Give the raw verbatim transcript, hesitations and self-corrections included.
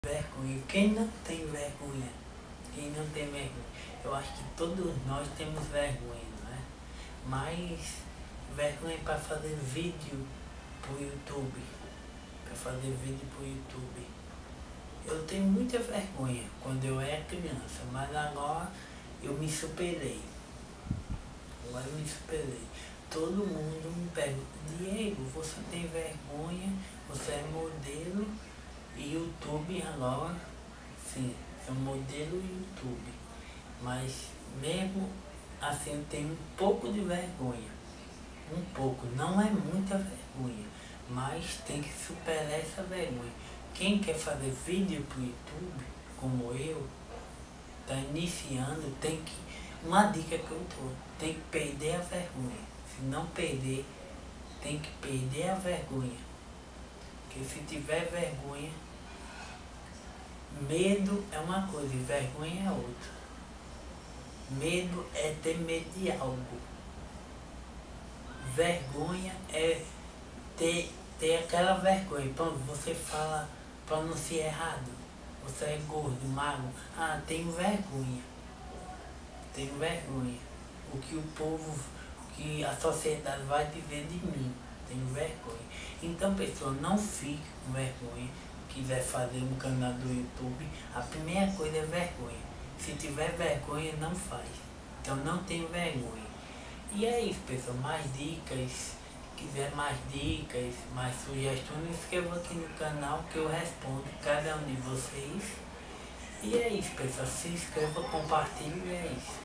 Vergonha. Quem não tem vergonha? Quem não tem vergonha? Eu acho que todos nós temos vergonha, não é? Mas vergonha para fazer vídeo pro YouTube. Para fazer vídeo pro YouTube. Eu tenho muita vergonha quando eu era criança, mas agora eu me superei. Agora eu me superei. Todo mundo me pergunta: Diego, você tem vergonha? Você é modelo e YouTube agora? Sim, é modelo e YouTube. Mas mesmo assim eu tenho um pouco de vergonha. Um pouco, não é muita vergonha, mas tem que superar essa vergonha. Quem quer fazer vídeo pro YouTube, como eu, tá iniciando, tem que... Uma dica que eu dou, tem que perder a vergonha. Se não perder, tem que perder a vergonha. Porque se tiver vergonha, medo é uma coisa e vergonha é outra. Medo é ter medo de algo. Vergonha é ter, ter aquela vergonha. Pronto, você fala, pronuncia errado. Você é gordo, magro. Ah, tenho vergonha. Tenho vergonha. O que o povo, o que a sociedade vai dizer de mim. Tenho vergonha. Então, pessoal, não fique com vergonha. Quiser fazer um canal do YouTube, a primeira coisa é vergonha. Se tiver vergonha, não faz. Então não tenha vergonha. E é isso, pessoal. Mais dicas. Quiser mais dicas, mais sugestões, inscreva aqui no canal que eu respondo cada um de vocês. E é isso, pessoal. Se inscreva, compartilhe e é isso.